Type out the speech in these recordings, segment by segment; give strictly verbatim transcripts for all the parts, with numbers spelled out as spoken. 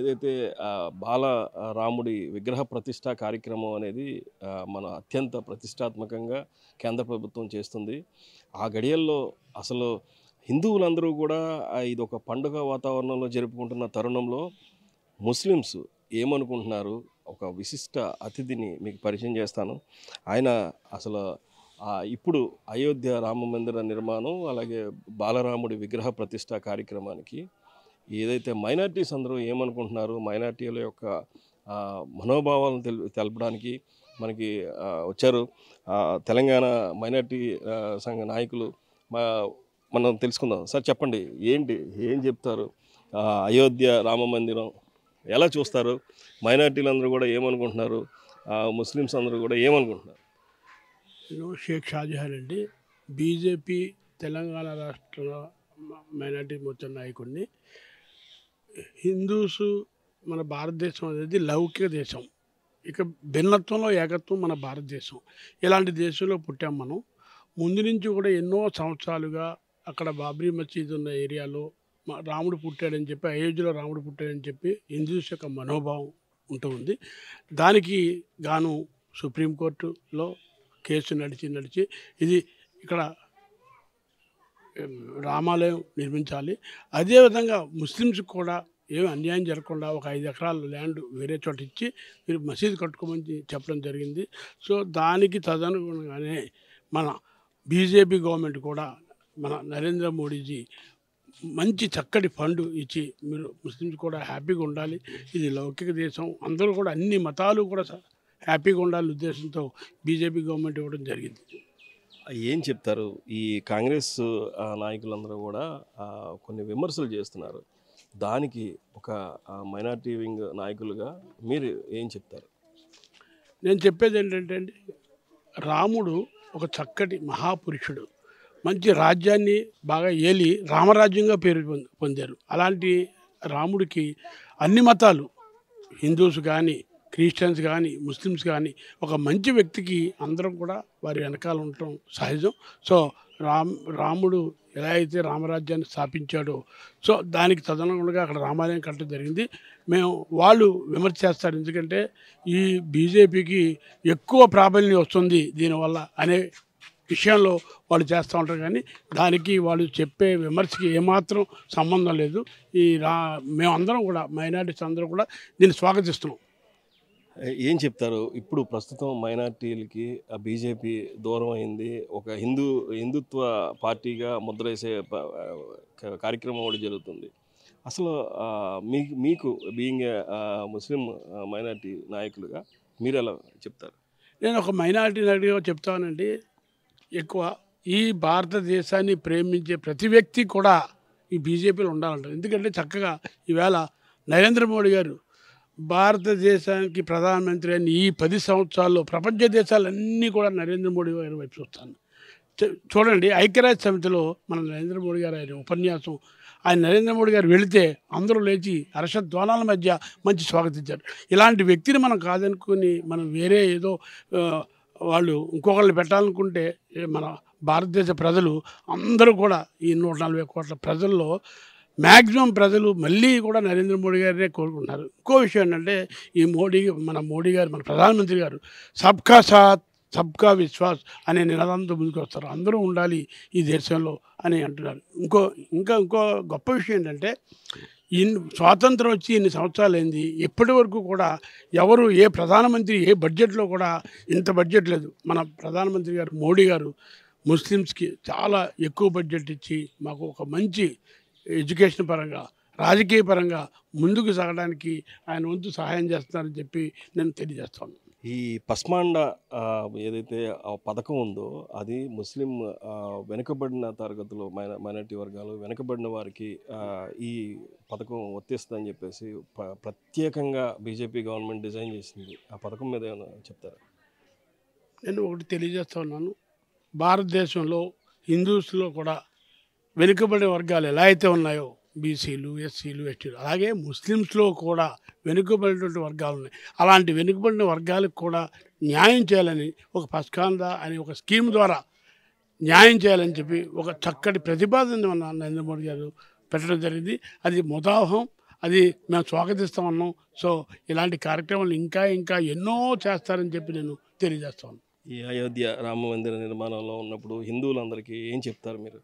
ఏదైతే ఆహ్, బాల ఆహ్, రాముడి విగ్రహ ప్రతిష్ఠా కార్యక్రమం అనేది ఆహ్, మన అత్యంత ప్రతిష్టాత్మకంగా కేంద్ర ప్రభుత్వం చేస్తుంది. ఆ గడియల్లో అసలు హిందువులందరూ గూడా ఆహ్, ఇదొక పండుగ వాతావరణంలో జరుపుకుంటున్న తరుణంలో ముస్లిమ్స్ ఏమనుకుంటున్నారు? ఒక విశిష్ట అతిథిని మీకు పరిచయం చేస్తాను. ఆయన అసలు ఆహ్, ఇప్పుడు అయోధ్య రామ మందిర నిర్మాణం, అలాగే బాలరాముడి విగ్రహ ప్రతిష్ఠ కార్యక్రమానికి ఏదైతే మైనారిటీస్ అందరూ ఏమనుకుంటున్నారు, మైనారిటీల యొక్క ఆహ్, మనోభావాలను తెల్ తెలపడానికి మనకి ఆహ్, వచ్చారు. ఆహ్, తెలంగాణ మైనారిటీ ఆహ్, సంఘ నాయకులు మా మనం తెలుసుకుందాం. సార్ చెప్పండి, ఏంటి? ఏం చెప్తారు? ఆహ్, అయోధ్య రామ మందిరం ఎలా చూస్తారు? మైనారిటీలందరూ కూడా ఏమనుకుంటున్నారు? ఆహ్, ముస్లిమ్స్ అందరూ కూడా ఏమనుకుంటున్నారు? నేను షేక్ షాజహాన్ అండి. బీజేపీ తెలంగాణ రాష్ట్ర మ- మైనార్టీ మోర్చా నాయకుడిని. హిందూస్ మన భారతదేశం అనేది లౌకిక దేశం. ఇక భిన్నత్వంలో ఏకత్వం మన భారతదేశం. ఇలాంటి దేశంలో పుట్టాం మనం. ముందు నుంచి కూడా ఎన్నో సంవత్సరాలుగా అక్కడ బాబ్రీ మసీద్ ఉన్న ఏరియాలో మ- రాముడు పుట్టాడని చెప్పి, అయోధ్యలో రాముడు పుట్టాడని చెప్పి హిందూస్ యొక్క మనోభావం ఉంటూ ఉంది. దానికి గాను సుప్రీంకోర్టులో కేసు నడిచి నడిచి ఇది ఇక్కడ ఉమ్, రామాలయం నిర్మించాలి. అదేవిధంగా ముస్లిమ్స్ కూడా ఏమి అన్యాయం జరగకుండా ఒక ఐదు ఎకరాల ల్యాండ్ వేరే చోట ఇచ్చి మీరు మసీదు కట్టుకోమని చెప్పడం జరిగింది. సో దానికి తదనుగుణంగానే మన బీజేపీ గవర్నమెంట్ కూడా మన నరేంద్ర మోడీజీ మంచి చక్కటి ఫండ్ ఇచ్చి మీరు ముస్లిమ్స్ కూడా హ్యాపీగా ఉండాలి, ఇది లౌకిక దేశం, అందరూ కూడా అన్ని మతాలు కూడా స- హ్యాపీగా ఉండాలనే ఉద్దేశంతో బీజేపీ గవర్నమెంట్ ఇవ్వడం జరిగింది. ఏం చెప్తారు? ఈ కాంగ్రెస్ ఆహ్, నాయకులందరూ కూడా ఆహ్, కొన్ని విమర్శలు చేస్తున్నారు. దానికి ఒక ఆహ్, మైనారిటీ వింగ్ నాయకులుగా మీరు ఏం చెప్తారు? నేను చెప్పేది ఏంటంటే అండి, రాముడు ఒక చక్కటి మహాపురుషుడు, మంచి రాజ్యాన్ని బాగా ఏలి రామరాజ్యంగా పేరు పొంద- పొందారు. అలాంటి రాముడికి అన్ని మతాలు, హిందూస్ కానీ క్రిస్టియన్స్ కానీ ముస్లిమ్స్ కానీ, ఒక మంచి వ్యక్తికి అందరం కూడా వారి వెనకాల ఉండటం సహజం. సో రామ్ రాముడు ఎలా అయితే రామరాజ్యాన్ని స్థాపించాడో, సో దానికి తదనుగుణంగా అక్కడ రామాలయం కట్టడం జరిగింది. మేము వాళ్ళు విమర్శ చేస్తారు, ఎందుకంటే ఈ బీజేపీకి ఎక్కువ ప్రాబల్యం వస్తుంది దీనివల్ల అనే విషయంలో వాళ్ళు చేస్తూ ఉంటారు. కానీ దానికి వాళ్ళు చెప్పే విమర్శకి ఏమాత్రం సంబంధం లేదు. ఈ రా మేమందరం కూడా మైనారిటీస్ అందరం కూడా దీన్ని స్వాగతిస్తున్నాం. ఏ- ఏం చెప్తారు? ఇప్పుడు ప్రస్తుతం మైనారిటీలకి ఆ బీజేపీ దూరం అయింది. ఒక హిందూ హిందుత్వ పార్టీగా ముద్రేసే ప- క- కార్యక్రమం కూడా జరుగుతుంది. అసలు ఆహ్, మీకు మీకు బీయింగ్ ముస్లిం మైనారిటీ నాయకులుగా మీరు ఎలా చెప్తారు? నేను ఒక మైనారిటీ నాయకుడిగా చెప్తానండి, ఎక్కువ ఈ భారతదేశాన్ని ప్రేమించే ప్రతి వ్యక్తి కూడా ఈ బీజేపీలో ఉండాలంటారు. ఎందుకంటే చక్కగా ఈవేళ నరేంద్ర మోడీ గారు భారతదేశానికి ప్రధానమంత్రి అయిన ఈ పది సంవత్సరాల్లో ప్రపంచ దేశాలన్నీ కూడా నరేంద్ర మోడీ గారి వైపు చూస్తాను. చూ- చూడండి, ఐక్యరాజ్య సమితిలో మన నరేంద్ర మోడీ గారు ఆయన ఉపన్యాసం, ఆయన నరేంద్ర మోడీ గారు వెళితే అందరూ లేచి హర్షధ్వానాల మధ్య మంచి స్వాగతించారు. ఇలాంటి వ్యక్తిని మనం కాదనుకుని మనం వేరే ఏదో ఆ, వాళ్ళు ఇంకొకళ్ళు పెట్టాలనుకుంటే ఏ మన భారతదేశ ప్రజలు అందరూ కూడా ఈ నూట నలభై కోట్ల ప్రజల్లో మ్యాక్సిమం ప్రజలు మళ్ళీ కూడా నరేంద్ర మోడీ గారినే కోరుకుంటున్నారు. ఇంకో విషయం ఏంటంటే, ఈ మోడీ మన మోడీ గారు మన ప్రధానమంత్రి గారు సబ్కా సాత్ సబ్కా విశ్వాస్ అనే నినాదంతో ముందుకు వస్తారు. అందరూ ఉండాలి ఈ దేశంలో అని అంటున్నారు. ఇంకో ఇంకా ఇంకో గొప్ప విషయం ఏంటంటే, ఇన్ స్వాతంత్రం వచ్చి ఇన్ని సంవత్సరాలు అయింది, ఇప్పటి వరకు కూడా ఎవరు ఏ ప్రధానమంత్రి ఏ బడ్జెట్లో కూడా ఇంత బడ్జెట్ లేదు. మన ప్రధానమంత్రి గారు మోడీ గారు ముస్లిమ్స్కి చాలా ఎక్కువ బడ్జెట్ ఇచ్చి మాకు ఒక మంచి ఎడ్యుకేషన్ పరంగా రాజకీయ పరంగా ముందుకు సాగడానికి ఆయన వంతు సహాయం చేస్తున్నారని చెప్పి నేను తెలియజేస్తాను. ఈ పస్మాండ ఆహ్, ఏదైతే ఆ పథకం ఉందో అది ముస్లిం ఆహ్, వెనుకబడిన తరగతులు మైన మైనారిటీ వర్గాలు వెనుకబడిన వారికి ఆహ్, ఈ పథకం వర్తిస్తుందని చెప్పేసి ప ప్రత్యేకంగా బీజేపీ గవర్నమెంట్ డిజైన్ చేసింది. ఆ పథకం మీద ఏమైనా చెప్తారా? నేను ఒకటి తెలియజేస్తా ఉన్నాను, భారతదేశంలో హిందూస్లో కూడా వెనుకబడిన వర్గాలు ఎలా అయితే ఉన్నాయో, బీసీలు ఎస్సీలు ఎస్టీలు, అలాగే ముస్లిమ్స్లో కూడా వెనుకబడినటువంటి వర్గాలు ఉన్నాయి. అలాంటి వెనుకబడిన వర్గాలకు కూడా న్యాయం చేయాలని ఒక పస్కాంద అనే ఒక స్కీమ్ ద్వారా న్యాయం చేయాలని చెప్పి ఒక చక్కటి ప్రతిపాదన మన నరేంద్ర మోడీ గారు పెట్టడం జరిగింది. అది ముదాహం. అది మేము స్వాగతిస్తూ ఉన్నాం. సో ఇలాంటి కార్యక్రమాలు ఇంకా ఇంకా ఎన్నో చేస్తారని చెప్పి నేను తెలియజేస్తాను. ఈ అయోధ్య రామ మందిర నిర్మాణంలో ఉన్నప్పుడు హిందువులందరికీ ఏం చెప్తారు మీరు?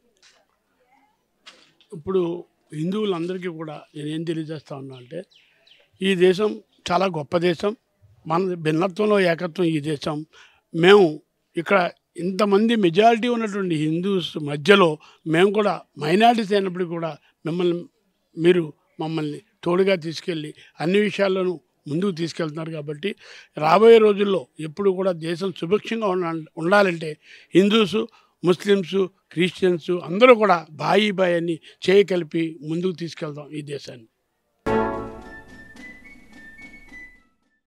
ఇప్పుడు హిందువులందరికీ కూడా నేనేం తెలియజేస్తా ఉన్నా అంటే, ఈ దేశం చాలా గొప్ప దేశం, మన భిన్నత్వంలో ఏకత్వం ఈ దేశం. మేము ఇక్కడ ఇంతమంది మెజారిటీ ఉన్నటువంటి హిందూస్ మధ్యలో మేము కూడా మైనారిటీస్ అయినప్పటికీ కూడా మిమ్మల్ని మీరు మమ్మల్ని తోడుగా తీసుకెళ్ళి అన్ని విషయాల్లోనూ ముందుకు తీసుకెళ్తున్నారు. కాబట్టి రాబోయే రోజుల్లో ఎప్పుడు కూడా దేశం సుభిక్షంగా ఉండ ఉండాలంటే హిందూసు, ముస్లిమ్సు, క్రిస్టియన్స్ అందరూ కూడా బాయి బాయి అని చేయి కలిపి ముందుకు తీసుకెళ్దాం ఈ దేశాన్ని.